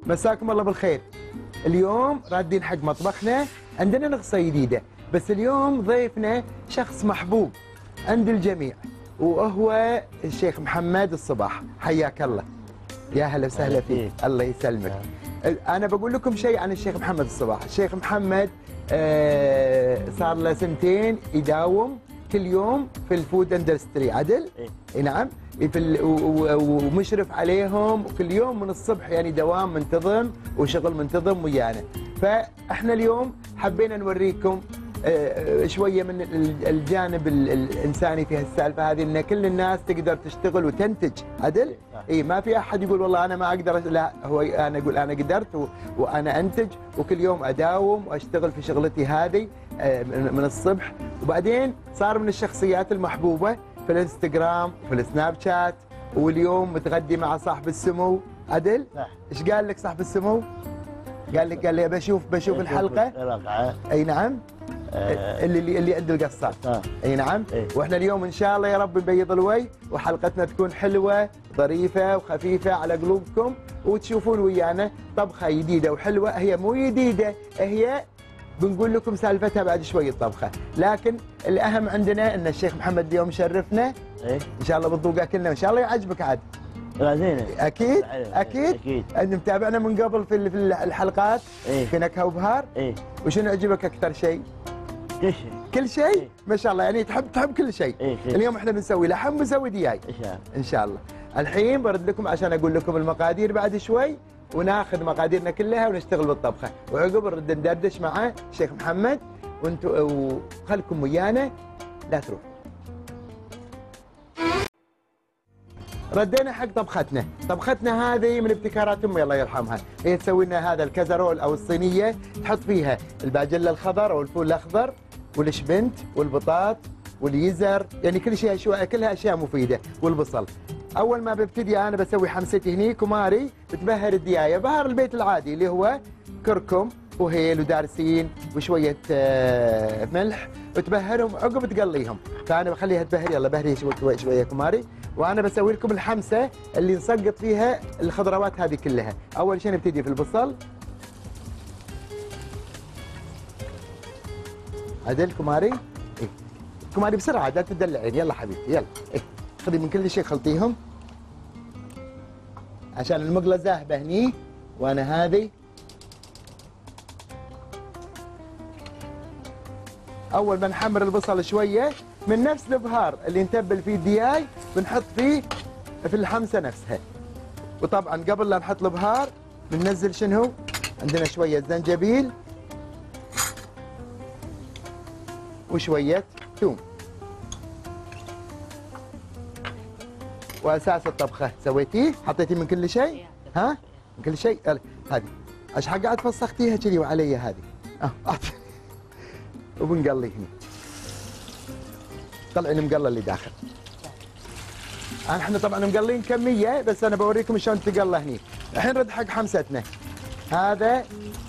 مساكم الله بالخير. اليوم رادين حق مطبخنا، عندنا نقصة جديدة، بس اليوم ضيفنا شخص محبوب عند الجميع، وهو الشيخ محمد الصباح. حياك الله. يا هلا وسهلا فيك. الله يسلمك. أنا بقول لكم شيء عن الشيخ محمد الصباح. الشيخ محمد صار له سنتين يداوم كل يوم في الفود اندستري. عدل؟ اي نعم. ومشرف عليهم كل يوم من الصبح، يعني دوام منتظم وشغل منتظم ويانا. فاحنا اليوم حبينا نوريكم شويه من الجانب الانساني في هالسالفه هذه، ان كل الناس تقدر تشتغل وتنتج. عدل؟ اي ما في احد يقول والله انا ما اقدر، لا، هو انا اقول انا قدرت وانا انتج، وكل يوم اداوم واشتغل في شغلتي هذه من الصبح. وبعدين صار من الشخصيات المحبوبه في الانستغرام وفي السناب شات، واليوم متغدي مع صاحب السمو. عدل؟ ايش قال لك صاحب السمو؟ قال لي بشوف الحلقه. اي نعم. اللي عند القصات. اي نعم. واحنا اليوم ان شاء الله يا رب نبيض الوجه، وحلقتنا تكون حلوه ظريفه وخفيفه على قلوبكم، وتشوفون ويانا طبخه جديده وحلوه. هي مو جديده، هي بنقول لكم سالفتها بعد شوي الطبخه، لكن الاهم عندنا ان الشيخ محمد اليوم شرفنا. ان شاء الله بتذوق اكلنا، وان شاء الله يعجبك عاد. زين. اكيد اكيد. انت متابعنا من قبل في الحلقات في نكهه وبهار. وشنو عجبك اكثر شيء؟ كل شيء. كل شيء؟ ما شاء الله، يعني تحب كل شيء. اليوم احنا بنسوي لحم ونسوي دياي ان شاء الله. الحين برد لكم عشان اقول لكم المقادير بعد شوي، وناخذ مقاديرنا كلها ونشتغل بالطبخه، وعقب نرد ندردش مع الشيخ محمد. وانتم وخلكم ويانا، لا تروح. ردينا حق طبختنا هذه من ابتكارات امي الله يرحمها. هي تسوي لنا هذا الكزرول او الصينيه، تحط فيها الباجله الخضر او الفول الاخضر والشبنت والبطاط واليزر، يعني كل شيء كلها اشياء مفيده، والبصل. اول ما ببتدي انا بسوي حمستي هني كماري، بتبهر الديايه بهار البيت العادي اللي هو كركم وهيل ودارسين وشويه ملح، وتبهرهم عقب تقليهم. فانا بخليها تبهر. يلا بهري شويه كماري، وانا بسوي لكم الحمسه اللي نسقط فيها الخضروات هذه كلها. اول شيء نبتدي في البصل. عدل كماري. كماري بسرعه، لا تدلعين. يلا حبيبي يلا. خذي من كل شيء خلطيهم عشان المقله ذاهبه هني، وانا هذه. اول ما نحمر البصل شويه من نفس البهار اللي نتبل فيه الدياي بنحط فيه في الحمسه نفسها. وطبعا قبل لا نحط البهار بننزل شنو؟ عندنا شويه زنجبيل وشويه ثوم. واساس الطبخه سويتيه، حطيتي من كل شيء؟ ها؟ من كل شيء. هذه ايش حق قاعد فسختيها كذي وعلي هذه؟ وبنقلي هنا. طلعي المقله اللي داخل. احنا طبعا مقلين كميه، بس انا بوريكم شلون تقلى هني. الحين نرد حق حمستنا. هذا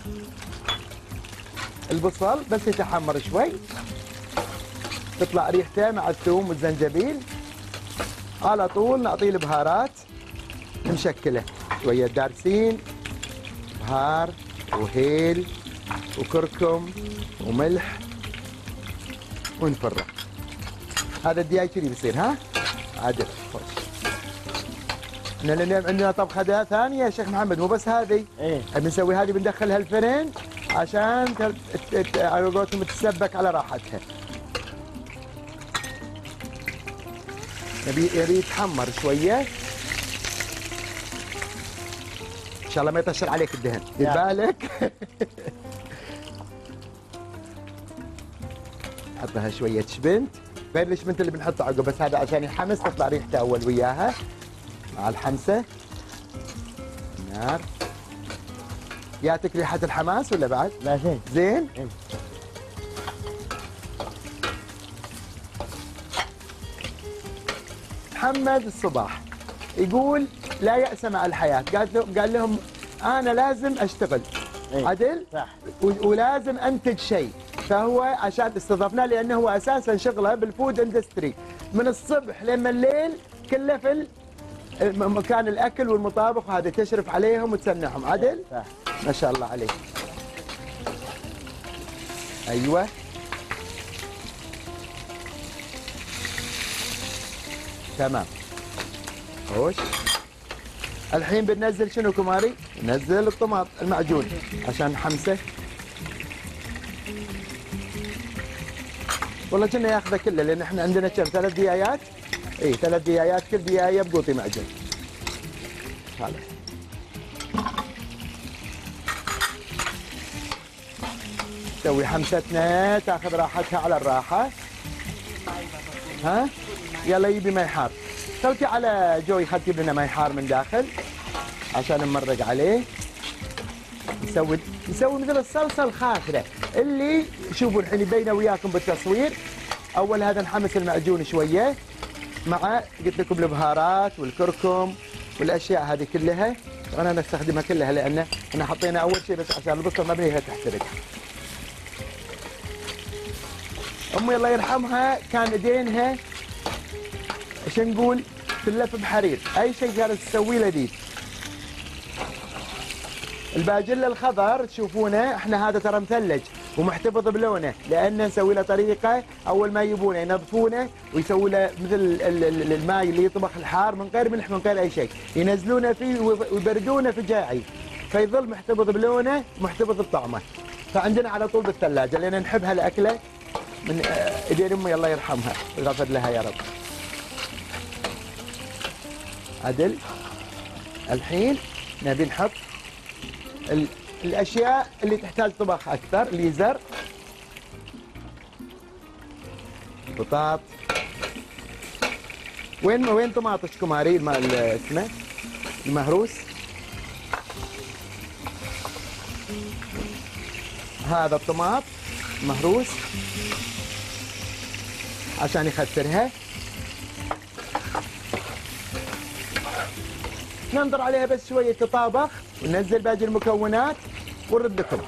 البصل بس يتحمر شوي، تطلع ريحته مع الثوم والزنجبيل. على طول نعطيه البهارات نشكله، شويه دارسين، بهار وهيل وكركم وملح، ونفرغ. هذا الدياي كذي بيصير. ها؟ عدل. خوش. عندنا طبخه ثانيه يا شيخ محمد، مو بس هذه. بنسوي هذه بندخلها الفرن عشان على قولتهم تتسبك على راحتها. يبي يتحمر شويه ان شاء الله، ما يطشر عليك الدهن. دير بالك. نحطها شويه شبنت، غير الشبنت اللي بنحطه عقب، بس هذا عشان يحمس تطلع ريحته اول وياها مع الحمسه. نار. ياتك ريحه الحماس ولا بعد؟ لا زين. زين؟ محمد الصباح يقول لا يأس مع الحياة. قال لهم أنا لازم أشتغل. عدل؟ صح. ولازم أنتج شيء. فهو عشان استضفناه لأنه هو أساسا شغله بالفود اندستري، من الصبح لما الليل كله في مكان الاكل والمطابخ، وهذا تشرف عليهم وتسنعهم. عدل؟ صح. ما شاء الله عليك. ايوه. تمام. خوش. الحين بننزل شنو كماري؟ ننزل الطماط المعجون عشان نحمسه. والله كنا ياخذه كله، لان احنا عندنا كم 3 ديايات. اي 3 ديايات، كل ديايه بقوطي معجون. هذا نسوي حمستنا تاخذ راحتها على الراحه. ها يلا يبي ماي حار. سوتي على جوي خلتي لنا ماي حار من داخل عشان نمرق عليه. نسوي مثل الصلصه الخاخره اللي شوفوا الحين يبينه وياكم بالتصوير. اول هذا نحمس المعجون شويه مع قلت لكم البهارات والكركم والاشياء هذه كلها. وانا نستخدمها كلها لان احنا حطينا اول شيء بس عشان البصل ما بنيها تحترق. امي الله يرحمها كان ايدينها ايش نقول تلف بحرير، اي شيء كانت تسوي له ديد. الباجيلا الخضر تشوفونه احنا هذا ترى مثلج ومحتفظ بلونه، لان نسوي له طريقه اول ما يجيبونه ينظفونه ويسوي له مثل الماء اللي يطبخ الحار من غير ملح من غير اي شيء، ينزلونه فيه ويبردونه في جاعي فيظل محتفظ بلونه محتفظ بطعمه. فعندنا على طول بالثلاجه لان نحب هالاكله من ايدين امي الله يرحمها ويغفر لها يا رب. عدل. الحين نبي نحط الاشياء اللي تحتاج طبخ اكثر. ليزر، بطاط. وين طماطش كماري اسمه المهروس؟ هذا الطماط مهروس عشان يخسرها. ننظر عليها بس شويه تطابخ وننزل باقي المكونات ونرد لكم.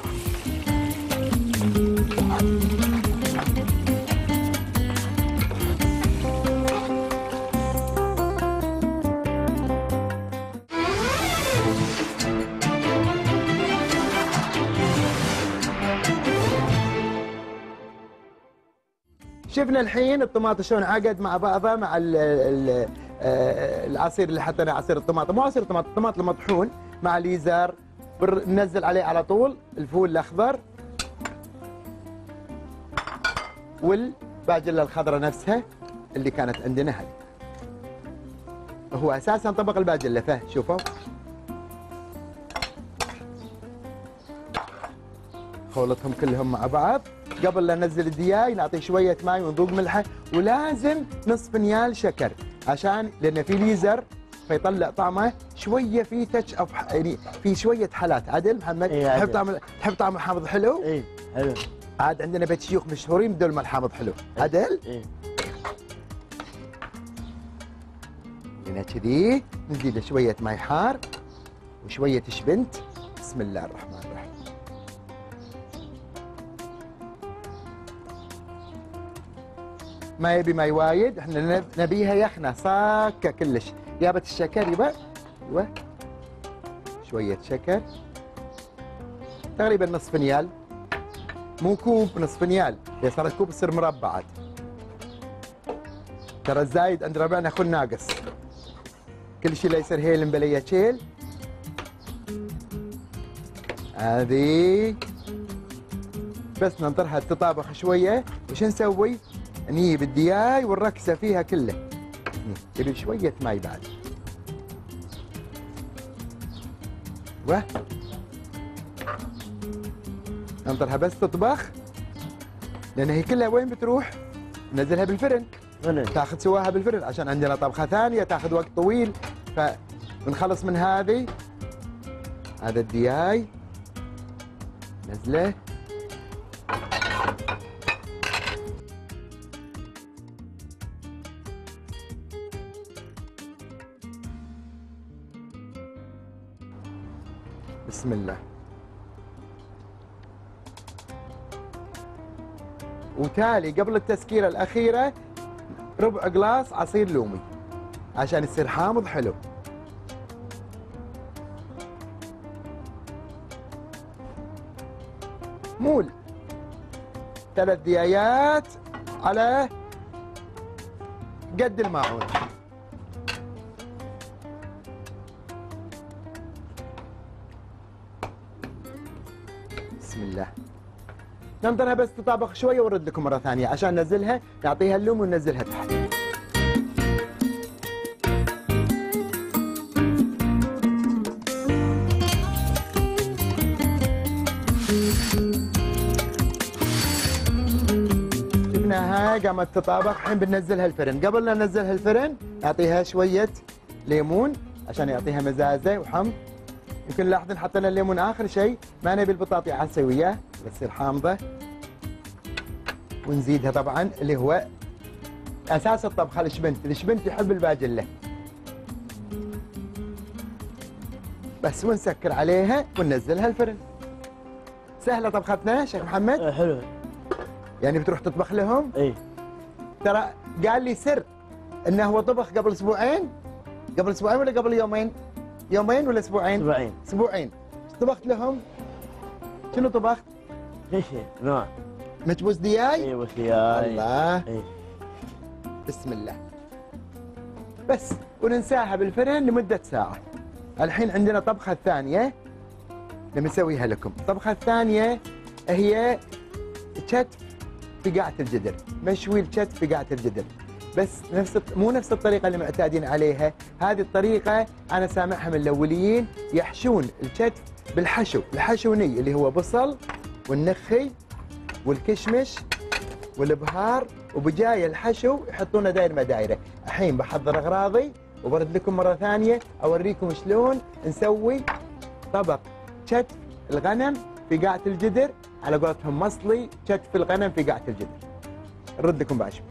شفنا الحين الطماطم شلون عقد مع بعضها مع العصير اللي حطيناه، عصير الطماطم، مو عصير الطماطم، الطماطم المطحون مع ليزر. ننزل عليه على طول الفول الاخضر والباجيلا الخضراء نفسها اللي كانت عندنا هذه. هو اساسا طبق الباجيلا شوفوا. خولتهم كلهم مع بعض. قبل لا ننزل الدياي نعطيه شويه ماي ونذوق ملحه، ولازم نصف نيال شكر عشان لان في ليزر فيطلع طعمه شويه في تاتش اوف، يعني في شويه حالات. عدل محمد؟ تحب طعم الحامض حلو؟ اي حلو. عاد عندنا بيت شيوخ مشهورين بدون ما الحامض حلو. عدل؟ اي. هنا كذي نزيد له شويه ماي حار وشويه شبنت. بسم الله الرحمن الرحيم. ما يبي ماي وايد، احنا نبيها يخنه صاكه كلش. جابت الشكر يبا. ايوه شويه شكر تقريبا نصف نيال، مو كوب، نصف نيال. اذا صارت كوب تصير مربعات. ترى الزايد عند ربعنا اخو ناقص. كل شيء لا يصير هيل بليه شيل. هذه بس ننطرها تطابخ شويه. وش نسوي؟ نجيب الدياي والركسه فيها كله. يبي شويه ماي بعد. ننطرها بس تطبخ لان هي كلها وين بتروح؟ ننزلها بالفرن. تاخذ سواها بالفرن عشان عندنا طبخه ثانيه تاخذ وقت طويل. فبنخلص من هذه. هذا الدياي نزله. بسم الله. وتالي قبل التسكيره الاخيره ربع قلاص عصير لومي عشان يصير حامض حلو. مول 3 ديايات على قد الماعون. بسم الله. ننطرها بس تطابخ شويه ونرد لكم مره ثانيه عشان ننزلها، نعطيها اللوم وننزلها تحت. شفناها قامت تطابخ، الحين بننزلها الفرن. قبل لا ننزلها الفرن نعطيها شويه ليمون عشان يعطيها مزازه وحمض. يمكن لاحظين حطينا الليمون اخر شيء، ما نبي البطاطا على وياه بتصير حامضه. ونزيدها طبعا اللي هو اساس الطبخه الشبنت، الشبنت يحب الباجله. بس ونسكر عليها وننزلها الفرن. سهله طبختنا شيخ محمد؟ حلو. يعني بتروح تطبخ لهم؟ اي. ترى قال لي سر انه هو طبخ قبل اسبوعين. قبل اسبوعين ولا قبل يومين؟ يومين ولا اسبوعين؟ اسبوعين. اسبوعين. طبخت لهم؟ شنو طبخت؟ كشري نوع. مكبوس دياي؟ اي وسياي. الله. اي. بسم الله. بس وننساها بالفرن لمدة ساعة. الحين عندنا طبخة ثانية نسويها لكم. الطبخة الثانية هي كتف في قاعة الجدر، مشوي الكتف في قاعة الجدر. بس مو نفس الطريقة اللي معتادين عليها، هذه الطريقة أنا سامعها من الأوليين يحشون الكتف بالحشو، الحشوني اللي هو بصل والنخي والكشمش والبهار وبجاي الحشو يحطونه داير ما دايره. الحين بحضر اغراضي وبرد لكم مره ثانيه اوريكم شلون نسوي طبق كتف الغنم في قاعه الجدر، على قولتهم مصلي كتف الغنم في قاعه الجدر. نرد لكم بعد شوي.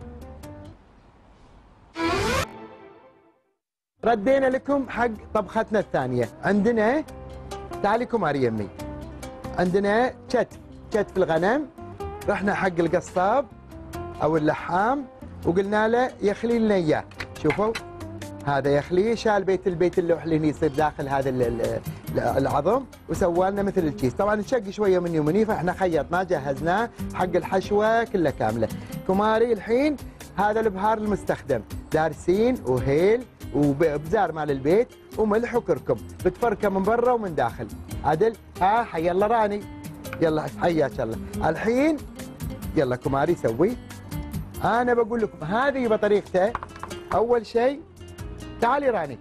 ردينا لكم حق طبختنا الثانيه. عندنا تعالي كماري يمي، عندنا كتف الغنم. رحنا حق القصاب او اللحام وقلنا له يخلي لنا اياه. شوفوا هذا يخليه، شال البيت اللوح اللي يصير داخل هذا العظم وسوى لنا مثل الكيس. طبعا نشق شويه مني ومني، فاحنا خيطناه جهزناه حق الحشوه كلها كامله. كماري الحين هذا البهار المستخدم، دارسين وهيل وبزار مال البيت وملح وكركم، بتفركه من برا ومن داخل. عدل حي الله راني، يلا حياك الله. الحين يلا كماري سوي. انا بقول لكم هذه بطريقته. اول شيء تعالي راني،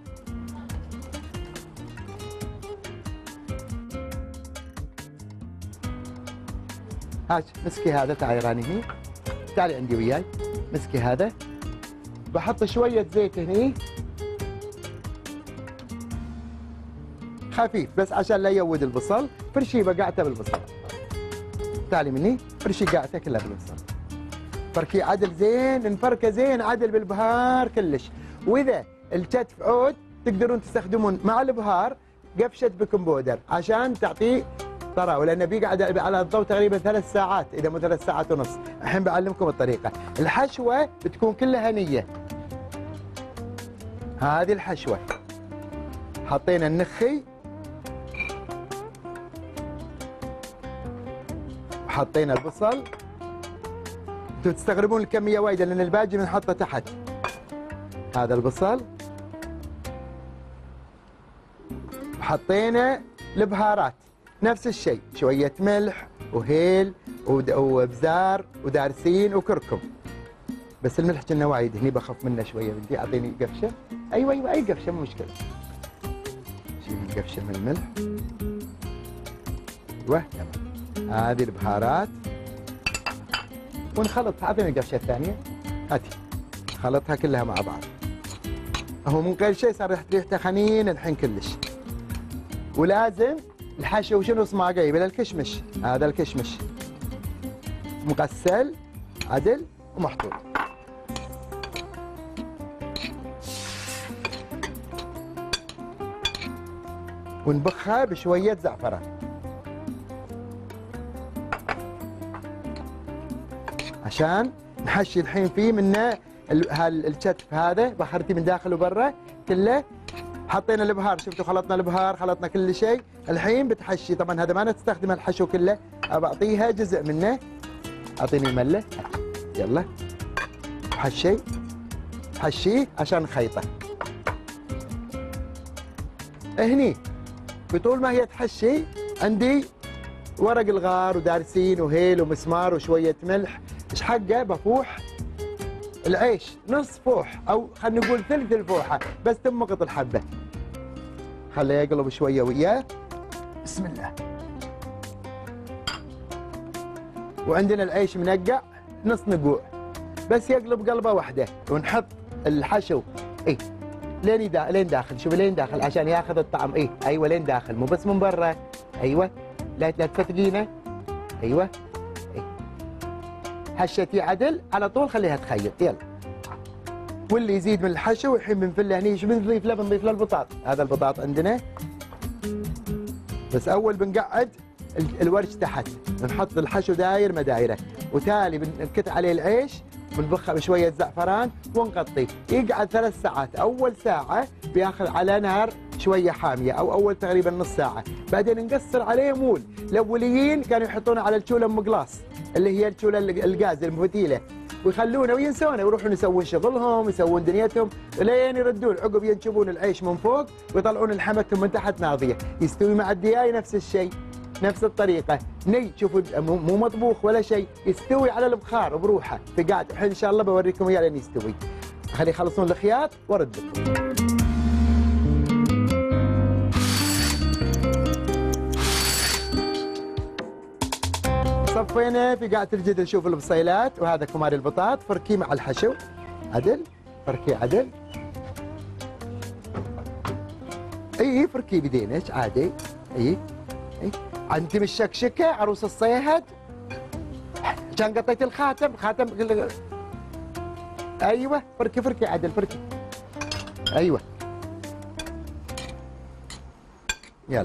هاك مسكي هذا. تعالي راني هني، تعالي عندي وياي، مسكي هذا. بحط شويه زيت هني خفيف بس عشان لا يود البصل. فرشي بقعته بالبصل. تعالي مني، فرشي قاعته كلها بالبصل. فركي عدل زين، نفركه زين عدل بالبهار كلش. واذا الكتف عود تقدرون تستخدمون مع البهار قفشه بيكنج بودر عشان تعطيه طراوه، لانه بيقعد على الضوء تقريبا 3 ساعات اذا مو 3 ساعات ونص. الحين بعلمكم الطريقه. الحشوه بتكون كلها هنيه. هذه الحشوه حطينا النخي وحطينا البصل. انتم تستغربون الكميه وايده لان الباقي بنحطه تحت. هذا البصل وحطينا البهارات نفس الشيء، شويه ملح وهيل وبزار ودارسين وكركم. بس الملح كنا وايد هني، بخف منه شويه. بدي اعطيني قفشه. ايوه اي قفشه مو مشكله. شيل القفشه من الملح. ايوه تمام. هذه البهارات ونخلط. اعطيني القفشه الثانيه، هاتي. خلطها كلها مع بعض. هو من غير شيء صار ريحته خنين الحين كلش. ولازم الحشو شنو اسمه قايب الكشمش. هذا الكشمش مغسل عدل ومحطوط. ونبخها بشويه زعفران عشان نحشي الحين فيه منه الكتف هذا. بخرتي من داخل وبرا كله حطينا البهار، شفتوا خلطنا البهار، خلطنا كل شيء. الحين بتحشي، طبعا هذا ما تستخدم الحشو كله، بعطيها جزء منه. اعطيني المله، يلا حشيه عشان نخيطه. هني بطول ما هي تحشي عندي ورق الغار ودارسين وهيل ومسمار وشويه ملح. ايش حقه؟ بفوح العيش نص فوح، او خلينا نقول ثلث الفوحه، بس تمقط الحبه. خليه يقلب شويه وياه. بسم الله. وعندنا العيش منقع نص نقوع، بس يقلب قلبه واحده، ونحط الحشو لين داخل. شوفي لين داخل عشان ياخذ الطعم. ايوه لين داخل، مو بس من برا. ايوه لا تفتقينه. ايوه حشتي عدل على طول، خليها تخيط. يلا. واللي يزيد من الحشو الحين بنفله هني. شو بنضيف له؟ بنضيف له البطاط. هذا البطاط عندنا، بس اول بنقعد الورش تحت، بنحط الحشو داير مدايره، وتالي بنكت عليه العيش، بنبخه بشويه زعفران ونغطيه. يقعد 3 ساعات. اول ساعه بياخذ على نار شويه حاميه، او اول تقريبا نص ساعه، بعدين نقصر عليه مول. الاوليين كانوا يحطونه على الشوله ام قلاص، اللي هي الشوله الغاز المفتيله، ويخلونه وينسونه ويروحون يسوون شغلهم، يسوون دنيتهم، لين يردون عقب ينشبون العيش من فوق ويطلعون الحمتهم من تحت ناضيه. يستوي مع الدياي نفس الشيء، نفس الطريقه. ني شوفوا مو مطبوخ ولا شيء، يستوي على البخار بروحه. فقاعد الحين ان شاء الله بوريكم اياه لين يستوي. خليه يخلصون الخياط وارد لكم. صفينا في قاعة الجدر. شوف البصيلات، وهذا كمار البطاط. فركيه مع الحشو عدل، فركيه عدل. فركيه بدينك عادي. انت مش شكشكه عروس الصيهد؟ كان قطيت الخاتم. ايوه فركي عدل، فركي. ايوه يلا.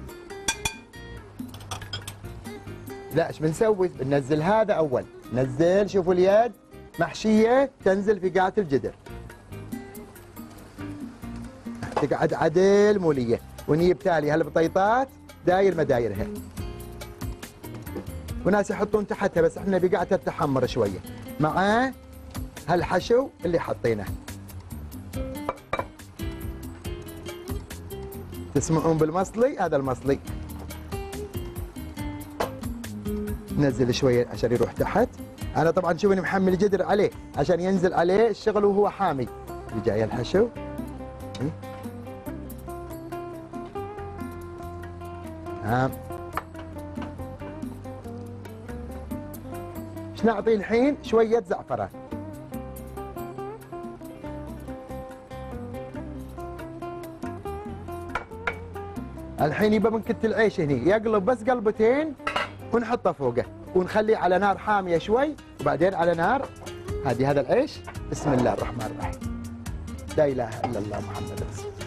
لا ايش بنسوي؟ بننزل هذا اول، نزل. شوفوا اليد محشيه تنزل في قاعة الجدر، تقعد عدل موليه. ونجيب تالي هالبطيطات داير مدايرها، وناس يحطون تحتها، بس احنا بقاعتها تحمر شويه مع هالحشو اللي حطيناه. تسمعون بالمصلي؟ هذا المصلي. نزل شويه عشان يروح تحت. انا طبعا شوفني محمل جدر عليه عشان ينزل عليه الشغل وهو حامي. اللي جاي الحشو. تمام. ايش نعطي الحين؟ شويه زعفران. الحين يبقى بنكت العيش هني، يقلب بس قلبتين ونحطه فوقه، ونخليه على نار حاميه شوي، وبعدين على نار هذه. هذا العيش. بسم الله الرحمن الرحيم. لا اله الا الله محمد رسول الله.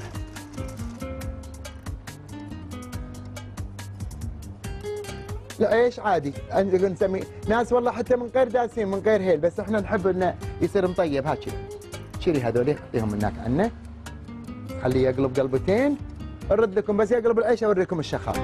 العيش عادي نسميه ناس والله حتى من غير داسين، من غير هيل، بس احنا نحب انه يصير مطيب. هات شيلي هذول حطيهم هناك عنا، خليه يقلب قلبتين. ارد لكم بس يقلب العيش اوريكم الشخار.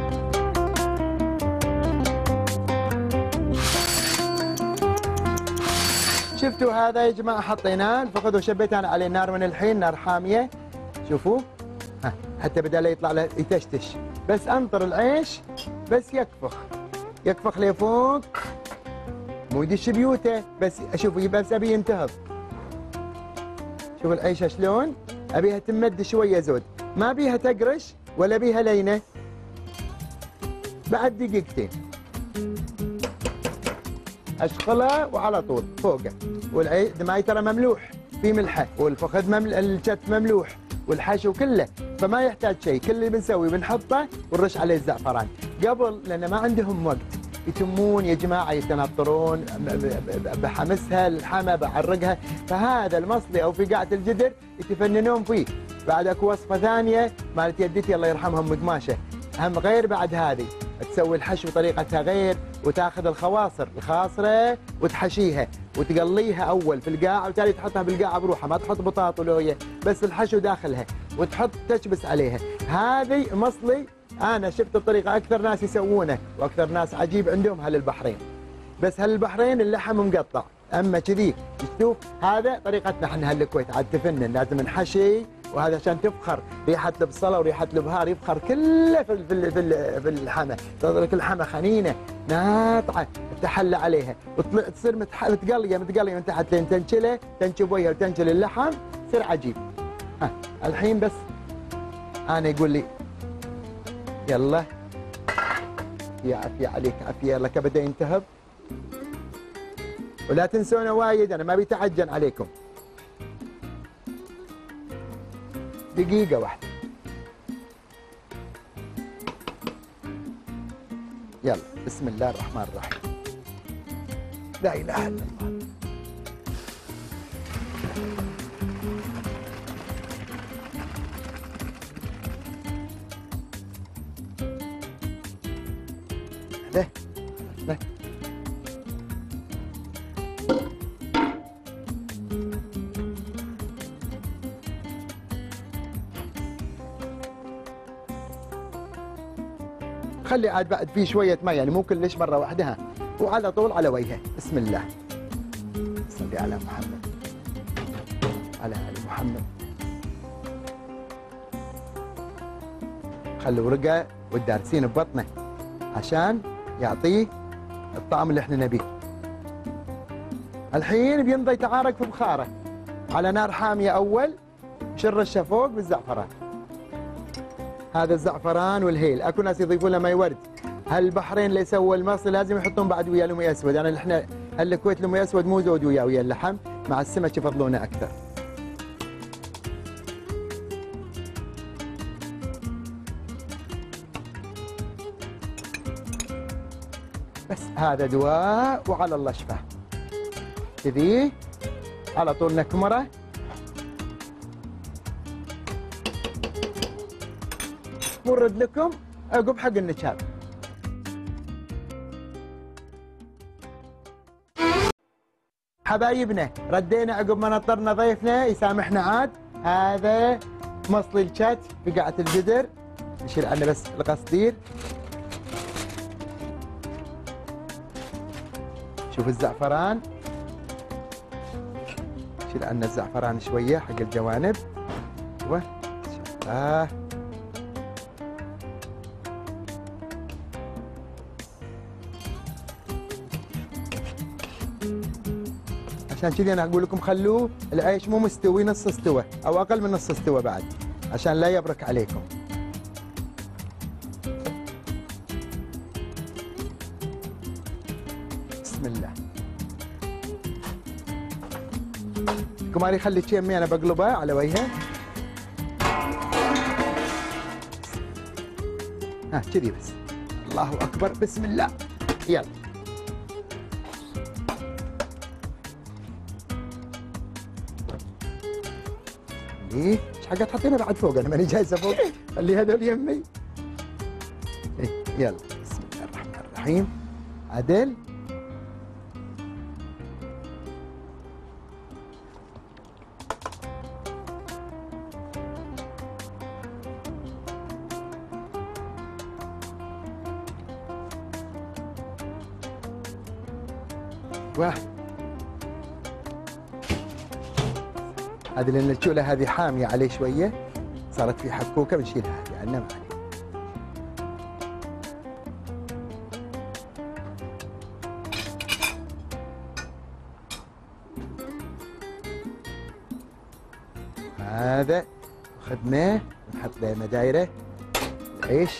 شفتوا هذا يا جماعه؟ حطيناه الفخذ وشبيت انا عليه نار من الحين، نار حاميه. شوفوا حتى بدال يطلع له يتشتش، بس انطر العيش بس يكفخ لفوق، مو يدش بيوته. بس اشوفوا بس ابي ينتهض. شوف العيشه شلون، ابيها تمد شويه زود، ما بيها تقرش ولا بيها لينه. بعد دقيقتين اشغلها وعلى طول فوقه. والعيش دماي ترى مملوح، في ملحه، والفخذ الشت مملوح، والحشو كله، فما يحتاج شيء. كل اللي بنسوي بنحطه ونرش عليه الزعفران قبل، لان ما عندهم وقت. يتمون يا جماعه يتنطرون بحمسها، الحمى بعرقها. فهذا المصلي او في قاعة الجدر يتفننون فيه. بعد اكو وصفه ثانيه مالت يدتي الله يرحمها ام قماشه، هم غير بعد هذه تسوي الحشو طريقتها غير، وتاخذ الخاصره وتحشيها وتقليها اول في القاع، وتالي تحطها بالقاع بروحها، ما تحط بطاط ولويه، بس الحشو داخلها وتحط تكبس عليها. هذه مصلي انا شفت الطريقه اكثر ناس يسوونه، واكثر ناس عجيب عندهم اهل البحرين. بس هل البحرين اللحم مقطع، اما كذي شوف هذا طريقتنا احنا هالكويت عاد تفنن، لازم نحشي، وهذا عشان تفخر ريحه البصله وريحه البهار يفخر كله في الحمى، تظلك الحمى خنينه ناطعه تحلى عليها وتصير متقليه من تحت لين تنشله، تنشب وجهها وتنشل اللحم يصير عجيب. ها الحين بس انا يقول لي يلا يا عافيه عليك عافيه، يلا كبدا ينتهب، ولا تنسونا وايد انا ما بيتعجن عليكم. دقيقة واحدة. يلا بسم الله الرحمن الرحيم. لا اله الا الله. ده خلي عاد بعد فيه شوية ماء، يعني مو كلش مرة واحدة، وعلى طول على وجهه. بسم الله. صلي على محمد على آل محمد. خلوا رقة والدارسين ببطنه عشان يعطيه الطعم اللي احنا نبيه. الحين بيمضي يتعارك في بخاره على نار حامية أول، شرشه فوق بالزعفران. هذا الزعفران والهيل، اكو ناس يضيفون له ماي ورد. هالبحرين اللي سووا المصري لازم يحطون بعد وياه المي اسود، يعني احنا هالكويت المي اسود مو زود وياه اللحم، مع السمك يفضلونه اكثر. بس هذا دواء وعلى الله شفاه. كذي على طول نكمره. ورد لكم عقب حق النشاب. حبايبنا ردينا عقب ما نطرنا ضيفنا يسامحنا عاد. هذا مصلي الشات في قاعة الجدر، نشيل عنه بس القصدير. شوف الزعفران، نشيل عنه الزعفران شوية حق الجوانب. ايوه عشان كذي انا اقول لكم خلوه العيش مو مستوي، نص استوى او اقل من نص استوى بعد، عشان لا يبرك عليكم. بسم الله. كماري خلي يمي انا بقلبه على وجهه. ها كذي بس. الله اكبر. بسم الله. يلا ايه ايش حاجه تحطينها بعد فوق؟ انا ماني جايزه فوق. خلي هذول يمي. إيه يلا بسم الله الرحمن الرحيم. عدل. واحد. هذه لان الشوله هذه حاميه عليه شويه، صارت في حكوكه بنشيلها هذه عنا ما عليه. هذا اخذناه نحط له مدايره العيش.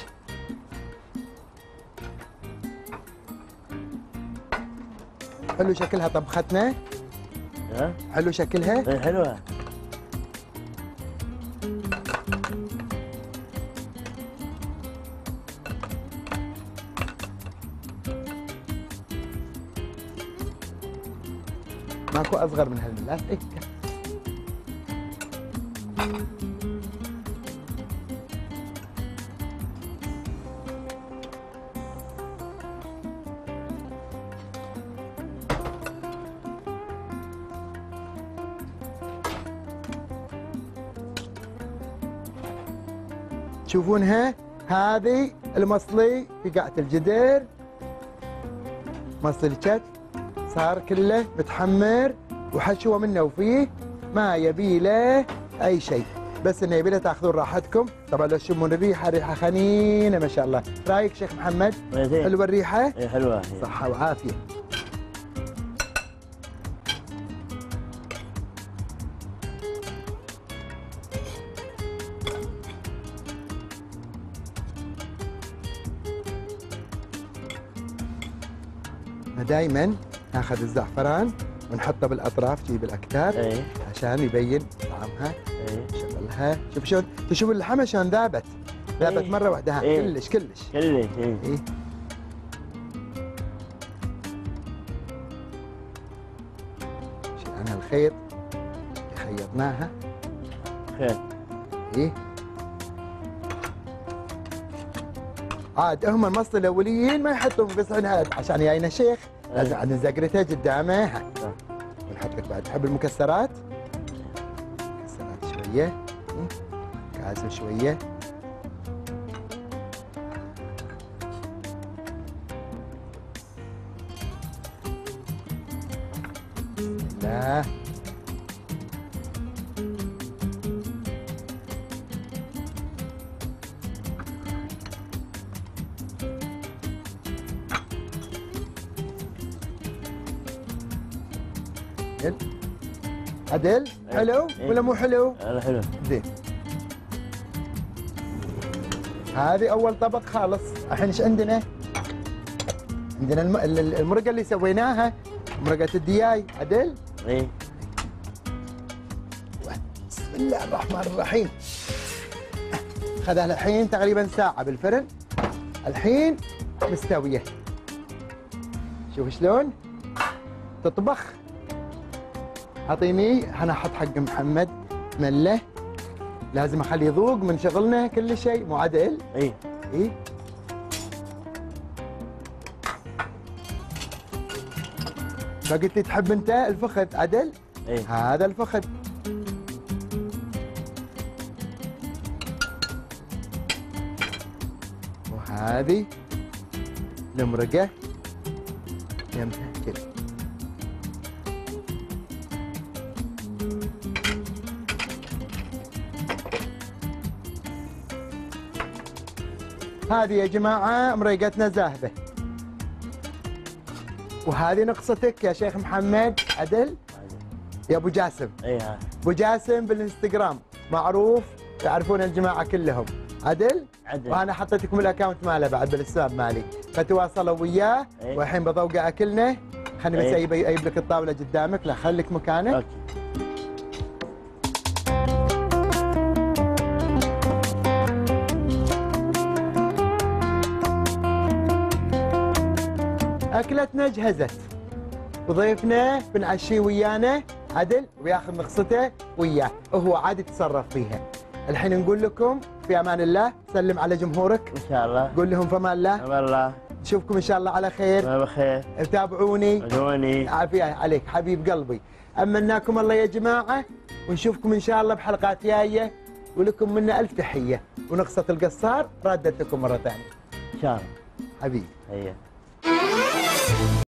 حلو شكلها طبختنا. حلو شكلها. اي حلوه. ماكو اصغر من هالملاس. إيه. تشوفونها هذه المصلي في قاعة الجدر، مصلي الكتف صار كله متحمر وحشوه منه وفيه، ما يبي له اي شيء، بس انه يبي له تاخذون راحتكم. طبعا لو تشمون الريحه، ريحه خنينه ما شاء الله. رايك شيخ محمد؟ حلوه الريحه؟ اي حلوه. صحه وعافيه. دائما ناخذ الزعفران ونحطه بالاطراف جي بالاكتاف عشان يبين طعمها. شغلها شوف شلون تشوف اللحمه شلون ذابت مره واحده. كلش شيلنا الخيط اللي خيطناها. خير عاد هم المصل الاوليين ما يحطون بس عشان جاينا شيخ لازم عاد نزقرته قدامه. ونحط لك بعد، تحب المكسرات؟ مكسرات شويه، كاسه شويه. بسم الله. عدل حلو ولا مو حلو؟ لا حلو. زين. هذه اول طبق خالص. الحين ايش عندنا؟ عندنا المرقه اللي سويناها، مرقه الدياي. عدل؟ بسم الله الرحمن الرحيم. خذها الحين تقريبا ساعه بالفرن، الحين مستويه. شوف شلون تطبخ. اعطيني، انا احط حق محمد مله، لازم اخليه يذوق من شغلنا كل شيء. مو عدل؟ اي فقلت لي تحب انت الفخذ. عدل؟ هذا الفخذ. وهذه المرقه يمها كذا. هذه يا جماعة مريقتنا زاهبة، وهذه نقصتك يا شيخ محمد. عدل؟ يا أبو جاسم. أبو جاسم بالإنستغرام معروف، يعرفون الجماعة كلهم. عدل؟ وأنا حطيت لكم الأكاونت ماله بعد بالحساب مالي، فتواصلوا وياه. والحين بذوق أكلنا. خلني بس أجيب لك الطاولة قدامك. لا خليك مكانك. أكلتنا جهزت، وضيفنا بنعشيه ويانا عدل، وياخذ نقصته وياه، وهو عادي يتصرف فيها. الحين نقول لكم في أمان الله. سلم على جمهورك. إن شاء الله. قول لهم في أمان الله. أمان الله. نشوفكم إن شاء الله على خير. على خير. تابعوني. عافية عليك حبيب قلبي. أمناكم الله يا جماعة، ونشوفكم إن شاء الله بحلقات جاية، ولكم منا ألف تحية. ونقصة القصار ردت لكم مرة ثانية. إن شاء الله. حبيبي.